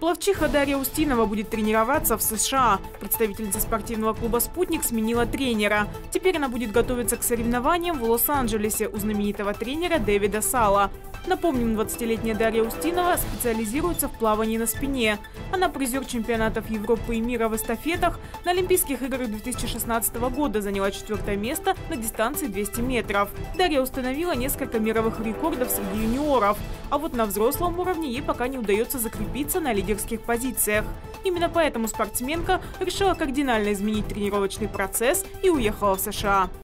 Пловчиха Дарья Устинова будет тренироваться в США. Представительница спортивного клуба «Спутник» сменила тренера. Теперь она будет готовиться к соревнованиям в Лос-Анджелесе у знаменитого тренера Дэвида Салла. Напомним, 20-летняя Дарья Устинова специализируется в плавании на спине. Она призер чемпионатов Европы и мира в эстафетах. На Олимпийских играх 2016 года заняла 4-е место на дистанции 200 метров. Дарья установила несколько мировых рекордов среди юниоров. А вот на взрослом уровне ей пока не удается закрепиться на лидерских позициях. Именно поэтому спортсменка решила кардинально изменить тренировочный процесс и уехала в США.